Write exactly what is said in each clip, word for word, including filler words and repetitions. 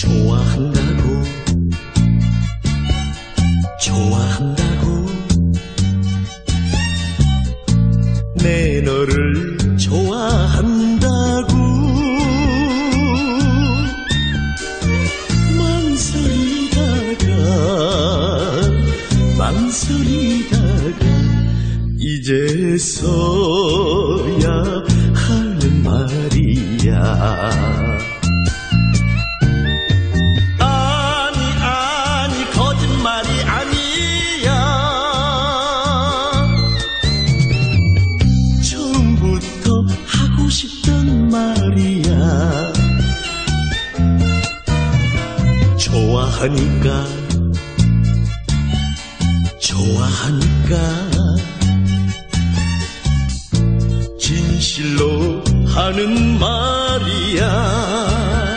좋아한다고 좋아한다고 내 너를 좋아한다고 망설이다가 망설이다가 이제서야 하는 말이야. 싶던 말이야. 좋아하니까 좋아하니까 진실로 하는 말이야.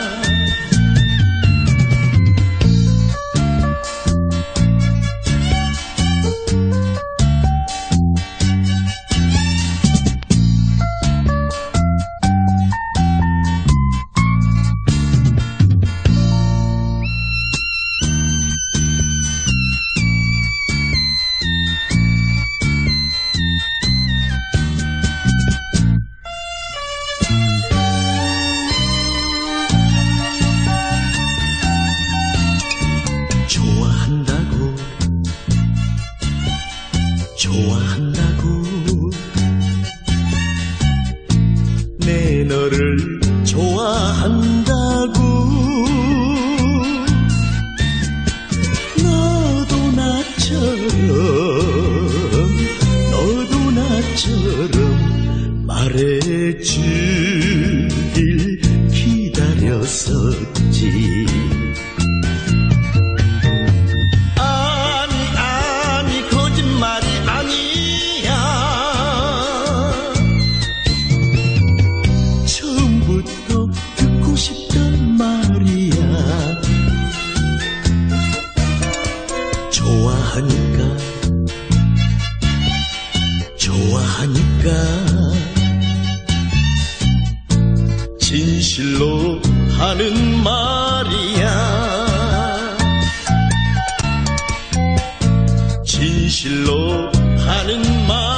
좋아한다고 좋아한다고 내 너를 좋아한다고 너도 나처럼 너도 나처럼 말해주길 기다렸었지. 싶던 말이야. 좋아하니까 좋아하니까 진실로 하는 말이야. 진실로 하는 말